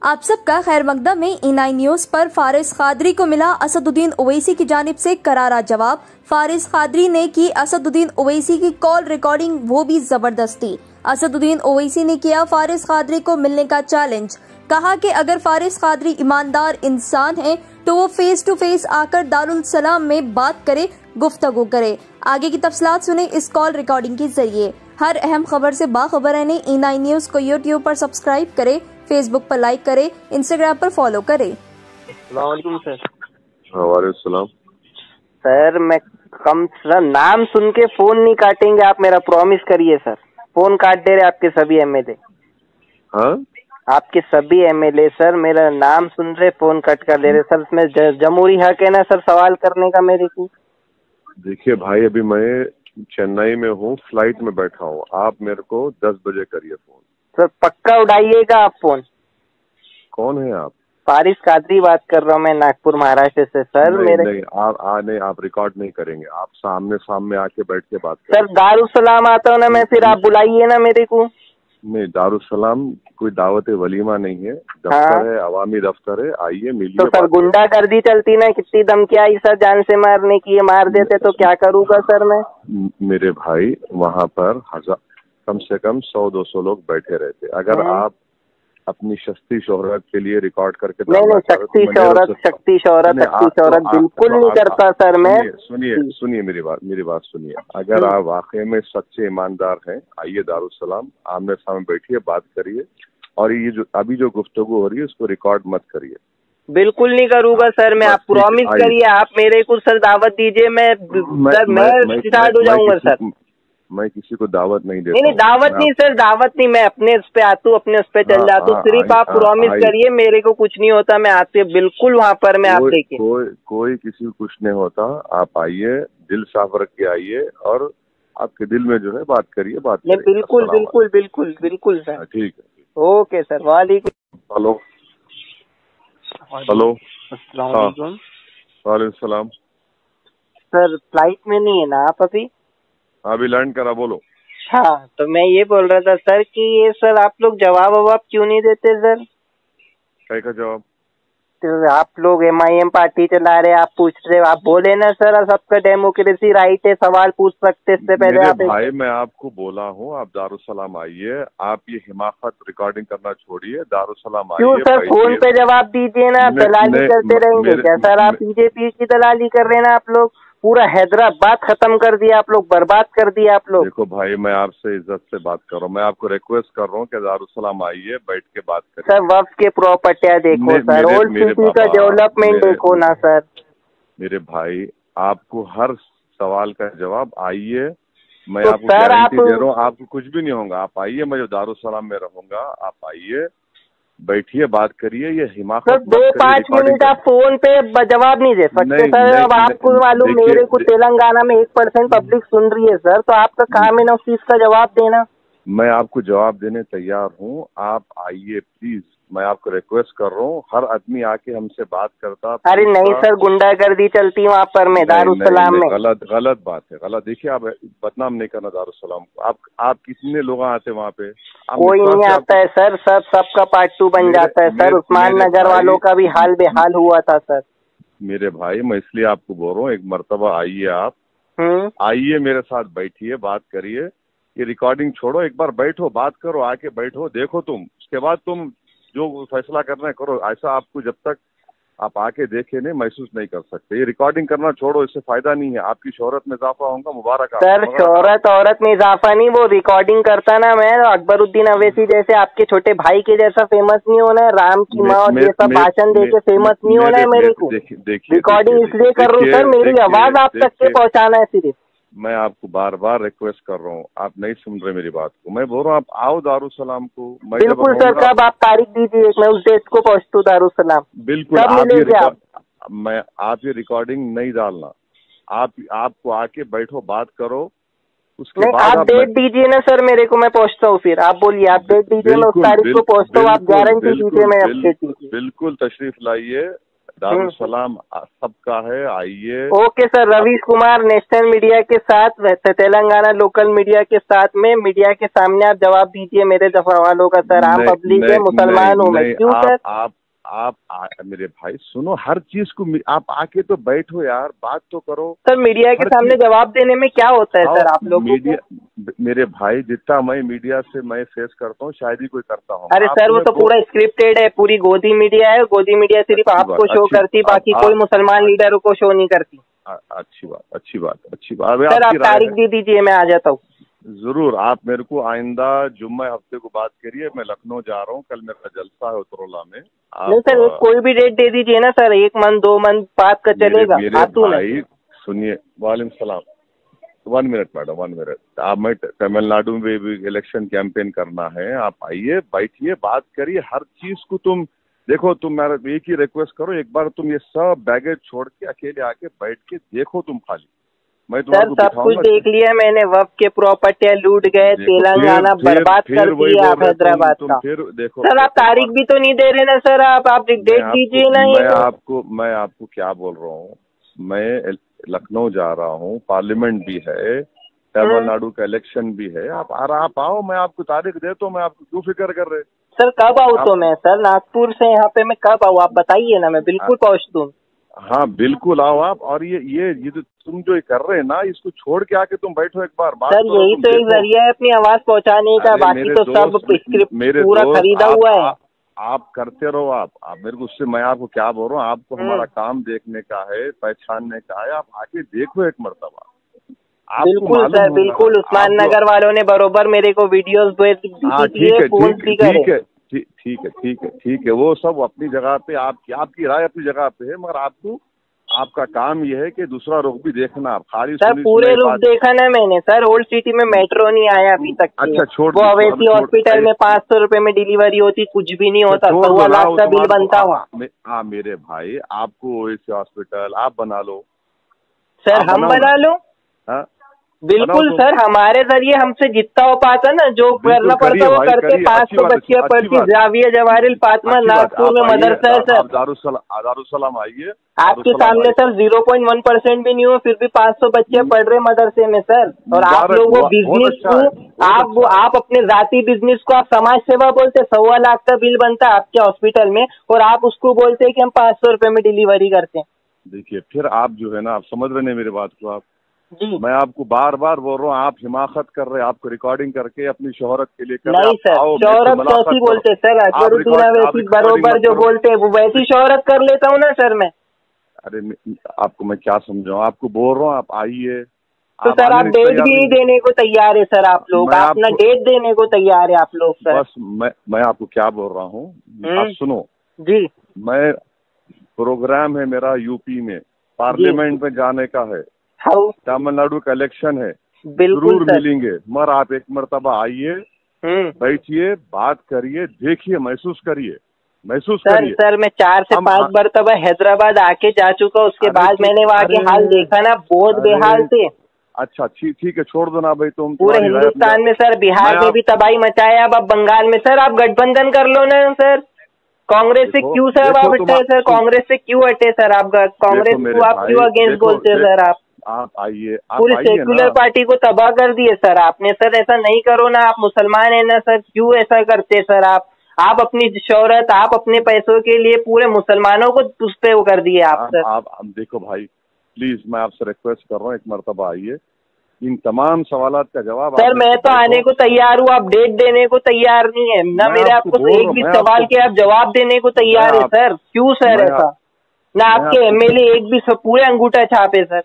आप सबका खैर मकदम में E9 न्यूज पर फारिस कादरी को मिला असदुद्दीन ओवैसी की जानिब से करारा जवाब। फारिस कादरी ने की असदुद्दीन ओवैसी की कॉल रिकॉर्डिंग, वो भी जबरदस्ती। असदुद्दीन ओवैसी ने किया फारिस कादरी को मिलने का चैलेंज। कहा कि अगर फारिस कादरी ईमानदार इंसान है तो वो फेस टू फेस आकर दारुल सलाम में बात करे, गुफ्तगू करे। आगे की तफसीलात सुने इस कॉल रिकॉर्डिंग के जरिए। हर अहम खबर से बाखबर रहने E9 न्यूज को यूट्यूब पर सब्सक्राइब करे, फेसबुक पर लाइक करे, इंस्टाग्राम पर फॉलो करे। अस्सलाम सर। वालेकुम सर मैं कम सर नाम सुन के फोन नहीं काटेंगे आप, मेरा प्रॉमिस करिए सर। फोन काट दे रहे आपके सभी एमएलए। हाँ, आपके सभी एमएलए सर मेरा नाम सुन रहे, फोन कट कर दे रहे सर। इसमें जमहूरी हक है ना सर सवाल करने का मेरे को। देखिए भाई, अभी मैं चेन्नई में हूँ, फ्लाइट में बैठा हूँ। आप मेरे को 10 बजे करिए फोन। सर पक्का उठाइएगा आप फोन। कौन है आप? फारिस कादरी बात कर रहा हूँ मैं, नागपुर महाराष्ट्र से सर। नहीं, आप रिकॉर्ड नहीं करेंगे। आप सामने सामने आके बैठ के बात करें। सर दारुसलाम आता हूँ ना मैं, फिर आप बुलाइए ना मेरे को। नहीं, दारुसलाम कोई दावत वलीमा नहीं है, दफ्तर है, अवामी दफ्तर है। आइए मिलिए। तो सर गुंडागर्दी चलती ना, कितनी धमकी आई सर जान से मारने की, ये मार देते तो क्या करूँगा सर मैं। मेरे भाई वहाँ पर कम से कम 100-200 लोग बैठे रहते। अगर आप अपनी शक्ति शोहरत के लिए रिकॉर्ड करके नहीं, शक्ति शोहरत बिल्कुल नहीं करता सर मैं। सुनिए मेरी बात सुनिए। अगर आप वाकई में सच्चे ईमानदार हैं, आइए दारुसलाम, आमने सामने बैठिए, बात करिए। और ये जो अभी जो गुफ्तगू हो रही है उसको रिकॉर्ड मत करिए। बिल्कुल नहीं करूँगा सर मैं। आप प्रॉमिस करिए, आप मेरे को सर दावत दीजिए। मैं स्टार्ट हो जाऊंगा सर। मैं किसी को दावत नहीं देता। नहीं दावत नहीं सर, दावत नहीं। मैं अपने उस पे आता हूँ, अपने उस पे चल जाता हूँ। सिर्फ आप प्रॉमिस करिए मेरे को कुछ नहीं होता। मैं आते बिल्कुल वहाँ पर मैं आप देखिए। कोई किसी को कुछ नहीं होता। आप आइए, दिल साफ रख के आइए और आपके दिल में जो है बात करिए, बात करिए। बिल्कुल बिल्कुल बिल्कुल बिल्कुल सर। ठीक है, ओके सर। वालेकुम। हेलो अस्सलाम वालेकुम। वालेकुम सलाम। सर फ्लाइट में नहीं है ना आप अभी? अभी लैंड करा, बोलो। हाँ, तो मैं ये बोल रहा था सर कि ये सर आप लोग जवाब क्यों नहीं देते सर? क्या का जवाब? तो आप लोग MIM पार्टी चला रहे, आप पूछ रहे, आप बोले ना सर सबका डेमोक्रेसी राइट है, सवाल पूछ सकते। इससे पहले आप भाई मैं आपको बोला हूँ, आप दारुसलाम आइए। आप ये हिमाकत रिकॉर्डिंग करना छोड़िए, दारुसलाम आइए। क्यों सर फोन पे जवाब दीजिए ना, आप दलाली करते रहेंगे क्या सर? आप बीजेपी की दलाली कर रहे हैं ना आप लोग। पूरा हैदराबाद खत्म कर दिया आप लोग, बर्बाद कर दिया आप लोग। देखो भाई, मैं आपसे इज्जत से बात कर रहा हूँ। मैं आपको रिक्वेस्ट कर रहा हूँ कि दारुसलाम आइए, बैठ के बात करें। सर वक्फ के प्रॉपर्टियाँ देखो सर, ओल्ड सिटी का डेवलपमेंट देखो ना सर। मेरे भाई आपको हर सवाल का जवाब आइए। मैं तो आपको गारंटी दे रहा हूँ, आपको कुछ भी नहीं होगा। आप आइए, मैं जो दारुसलाम में रहूंगा, आप आइए, बैठिए, बात करिए। ये हिमाकत सर 2-5 मिनट आप फोन पे जवाब नहीं दे सकते सर। अब आपको मालूम, मेरे को तेलंगाना में 1% पब्लिक सुन रही है सर, तो आपका काम है ना उस चीज का जवाब देना। मैं आपको जवाब देने तैयार हूँ, आप आइए प्लीज। मैं आपको रिक्वेस्ट कर रहा हूँ, हर आदमी आके हमसे बात करता। अरे नहीं सर, गुंडागर्दी चलती वहाँ पर में दारुसलाम में। गलत बात है, गलत। देखिए, आप बदनाम नहीं करना दारुसलाम को। आप कितने लोग आते वहाँ पे? कोई नहीं आता है सर, सबका पार्ट 2 बन जाता है सर। उस्मान नगर वालों का भी हाल बेहाल हुआ था सर। मेरे भाई, मैं इसलिए आपको बोल रहा हूँ, एक मर्तबा आइए आप। आइए, मेरे साथ बैठिए, बात करिए। ये रिकॉर्डिंग छोड़ो, एक बार बैठो, बात करो, आके बैठो, देखो तुम। उसके बाद तुम जो फैसला करना है करो। ऐसा आपको जब तक आप आके देखे नहीं, महसूस नहीं कर सकते। ये रिकॉर्डिंग करना छोड़ो, इससे फायदा नहीं है। आपकी शोहरत में इजाफा होगा, मुबारक सर। शोहरत औरत में इजाफा नहीं, वो रिकॉर्डिंग करता ना मैं अकबरुद्दीन अवैसी जैसे आपके छोटे भाई के जैसा फेमस नहीं होना है, राम की माँ और ये सब भाषण दे के फेमस नहीं होना है मेरे को। रिकॉर्डिंग इसलिए कर रहा हूँ सर, मेरी आवाज आप तक के पहुँचाना है सिर्फ। मैं आपको बार बार रिक्वेस्ट कर रहा हूँ, आप नहीं सुन रहे मेरी बात को। मैं बोल रहा हूँ आप आओ दारुसलाम को। बिल्कुल सर, कब आप तारीख दीजिए, मैं उस डेट को पहुँचता हूँ दारुसलाम। बिल्कुल। आप ये रिकॉर्डिंग नहीं डालना। आपको आके बैठो, बात करो। उसके बाद आप डेट दीजिए ना सर मेरे को, मैं पहुँचता हूँ। फिर आप बोलिए, आप डेट दीजिए, मैं उस तारीख को पहुँचता हूँ। आप गारंटी दीजिए, मैं अपडेट दीजिए। बिल्कुल तशरीफ लाइए, दारुसलाम सबका है, आइए। Okay sir, Ravish Kumar national media के साथ, तेलंगाना लोकल मीडिया के साथ में मीडिया के सामने आप जवाब दीजिए मेरे सवालों का सर। आम पब्लिक है, मुसलमान हूँ मैं, क्यों सर? आप मेरे भाई सुनो, हर चीज को आप आके तो बैठो यार, बात तो करो सर। मीडिया के सामने जवाब देने में क्या होता है सर आप लोगों को? मेरे भाई जितना मैं मीडिया से मैं फेस करता हूँ शायद ही कोई करता हूँ। अरे सर वो तो पूरा स्क्रिप्टेड है, पूरी गोदी मीडिया है। गोदी मीडिया सिर्फ आपको शो करती, बाकी कोई मुसलमान लीडरों को शो नहीं करती। अच्छी बात सर आप तारीख दे दीजिए, मैं आ जाता हूँ। जरूर, आप मेरे को आइंदा जुम्मे हफ्ते को बात करिए। मैं लखनऊ जा रहा हूँ, कल मेरा जलसा है उतरौला में। नहीं सर, कोई भी डेट दे दीजिए ना सर, 1 मंथ 2 मंथ 5 का चलेगा। मेरे भाई सुनिए, वालेकुम सलाम, 1 मिनट मैडम, 1 मिनट। आप मैं तमिलनाडु में भी इलेक्शन कैंपेन करना है, आप आइए, बैठिए, बात करिए। हर चीज को तुम देखो, तुम मेरा एक ही रिक्वेस्ट करो, एक बार तुम ये सब बैगेज छोड़ के अकेले आके बैठ के देखो तुम खाली। मैं सर सब कुछ देख लिया मैंने, वक्त के प्रॉपर्टियां लूट गए, तेलंगाना बर्बाद कर दिया आप हैदराबाद का। फिर देखो सर, आप तारीख भी तो नहीं दे रहे ना सर, आप डेट दीजिए ना। मैं आपको क्या बोल रहा हूँ, मैं लखनऊ जा रहा हूँ, पार्लियामेंट भी है, तमिलनाडु का इलेक्शन भी है। आप आओ, मैं आपको तारीख देता हूँ। मैं आपको क्यों फिक्र कर रहे? सर कब आऊँ तो मैं? सर नागपुर से यहाँ पे मैं कब आऊँ, आप बताइए ना, मैं बिल्कुल पहुँच दूँ। हाँ बिल्कुल आओ आप। और ये जो तुम जो कर रहे हैं ना, इसको छोड़ के आके तुम बैठो एक बार बात। सर यही तो एक जरिया है अपनी आवाज पहुंचाने का, बाकी तो सब स्क्रिप्ट पूरा खरीदा हुआ है। आप करते रहो। आप मेरे को उससे, मैं आपको क्या बोल रहा हूँ, आपको हमारा काम देखने का है, पहचानने का है। आप आके देखो एक मर्तबा। बिल्कुल सर, बिल्कुल। उस्मान नगर वालों ने बरोबर मेरे को वीडियोस ठीक है, वो सब अपनी जगह पे, आपकी राय अपनी जगह पे है, मगर आपका काम ये है कि दूसरा रुख भी देखना। आप खाली सर पूरे रुख देखा ना मैंने सर। ओल्ड सिटी में मेट्रो नहीं आया अभी तक। अच्छा छोड़, वो अवैसी हॉस्पिटल में 500 रुपए में डिलीवरी होती, कुछ भी नहीं होता, 1.25 लाख का बिल बनता हुआ। हाँ मेरे भाई, आपको ओवैसी हॉस्पिटल आप बना लो सर। हम बना लो? हाँ बिल्कुल सर, हमारे जरिए हमसे जितना हो पाता ना, जो करना पड़ता वो करके। 500 बच्चियां पढ़ती, जाविया जवाहरिल फातिमा नागपुर में मदरसा है सर। दारुसलाम आइए। आपके सामने सर 0.1% भी नहीं हो, फिर भी 500 बच्चे पढ़ रहे मदरसे में सर। और आप लोग वो बिजनेस को, आप अपने जाती बिजनेस को आप समाज सेवा बोलते। 1.25 लाख का बिल बनता है आपके हॉस्पिटल में, और आप उसको बोलते हैं कि हम 500 रुपए में डिलीवरी करते हैं। देखिए फिर आप जो है ना, आप समझ रहे हैं मेरी बात को। आप जी, मैं आपको बार बार बोल रहा हूँ, आप हिमाकत कर रहे हैं, आपको रिकॉर्डिंग करके अपनी शोहरत के लिए कर रहे हैं। नहीं सर, शोहरत कैसी बोलते सर? अकबरुद्दीन अवैसी बरोबर जो बोलते हैं वो वैसी शोहरत कर लेता हूँ ना सर मैं। अरे आपको मैं क्या समझाऊं, आपको बोल रहा हूँ, आप आइए। तो सर आप डेट भी नहीं देने को तैयार है सर आप लोग, आप ना डेट देने को तैयार है आप लोग सर। बस मैं आपको क्या बोल रहा हूँ, आप सुनो जी। मैं प्रोग्राम है मेरा यूपी में, पार्लियामेंट में जाने का है, तमिलनाडु का इलेक्शन है, जरूर मिलेंगे। मगर आप एक मर्तबा आइए, बैठिए, बात करिए, देखिए, महसूस करिए। सर मैं 4 से 5 मर्तबा हैदराबाद आके जा चुका, उसके बाद मैंने वहाँ के हाल देखा ना, बहुत बेहाल थे। अच्छा ठीक है, छोड़ दो ना भाई तुम। पूरे हिंदुस्तान में सर, बिहार में भी तबाही मचाया, अब बंगाल में सर आप गठबंधन कर लो ना सर। कांग्रेस से क्यों सर आप हटे? सर कांग्रेस से क्यों हटे सर आप? कांग्रेस को आप क्यों अगेंस्ट बोलते हैं सर? आप आइए, पूरी सेक्युलर पार्टी को तबाह कर दिए सर आपने। सर ऐसा नहीं करो ना, आप मुसलमान है ना सर, क्यों ऐसा करते सर आप अपनी शोहरत, आप अपने पैसों के लिए पूरे मुसलमानों को उस पे वो कर दिए आप सर। आप देखो भाई, प्लीज मैं आपसे रिक्वेस्ट कर रहा हूँ, एक मर्तबा आइए, इन तमाम सवालों का जवाब। सर मैं तो आने को तैयार हूँ, आप डेट देने को तैयार नहीं है ना। मेरे आपको एक भी सवाल के आप जवाब देने को तैयार है सर, क्यों सर ऐसा? ना आपके एमएलए एक भी पूरे अंगूठा छापे सर,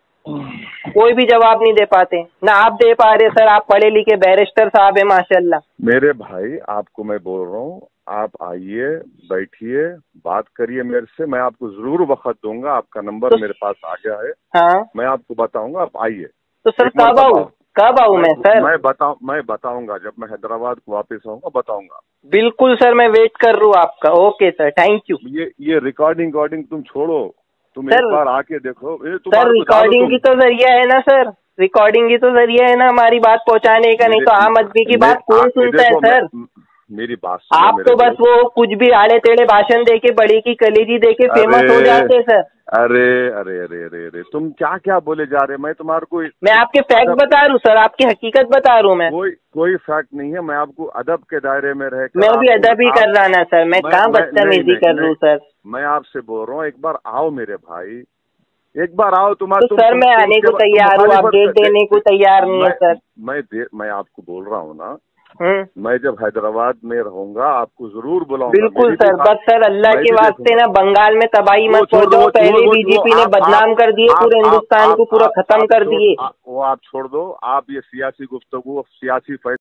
कोई भी जवाब नहीं दे पाते ना आप दे पा रहे सर। आप पढ़े लिखे बैरिस्टर साहब है माशाल्लाह। मेरे भाई आपको मैं बोल रहा हूँ, आप आइए, बैठिए, बात करिए मेरे से, मैं आपको जरूर वक्त दूंगा। आपका नंबर मेरे पास आ गया है। हाँ मैं आपको बताऊंगा, आप आइए। तो सर कब आऊँ मैं सर? मैं बताऊंगा, जब मैं हैदराबाद को वापस आऊंगा बताऊंगा। बिल्कुल सर, मैं वेट कर रहा हूँ आपका। Okay sir, thank you. ये रिकॉर्डिंग तुम छोड़ो, तुम एक बार आके देखो। सर रिकॉर्डिंग की तो जरिया है ना सर, रिकॉर्डिंग की तो जरिया है ना हमारी बात पहुंचाने का, नहीं तो आम आदमी की बात कौन सुनता है सर? मेरी बात आप तो बस वो कुछ भी आड़े टेढ़े भाषण देके बड़ी की कलेजी देके फेमस हो जाते सर। अरे अरे अरे अरे अरे तुम क्या क्या बोले जा रहे, मैं तुम्हारे को मैं आपके फैक्ट बता रहा हूँ सर, आपकी हकीकत बता रहा हूँ मैं। कोई फैक्ट नहीं है, मैं आपको अदब के दायरे में रह मैं भी अदब ही कर रहा ना सर, मैं कहाँ बदतमीजी कर रहा हूँ सर। मैं आपसे बोल रहा हूँ एक बार आओ मेरे भाई, एक बार आओ तुम्हारा। तो सर मैं आने को तैयार हूँ, आप डेट देने को तैयार नहीं है सर। मैं आपको बोल रहा हूँ ना, मैं जब हैदराबाद में रहूंगा आपको जरूर बुलाऊंगा। बिल्कुल सर, बस सर अल्लाह के वास्ते ना बंगाल में तबाही मत छोड़ दो। पहले बीजेपी ने बदनाम कर दिए पूरे हिंदुस्तान को, पूरा खत्म कर दिए। वो आप छोड़ दो, आप ये सियासी गुफ्तगू सियासी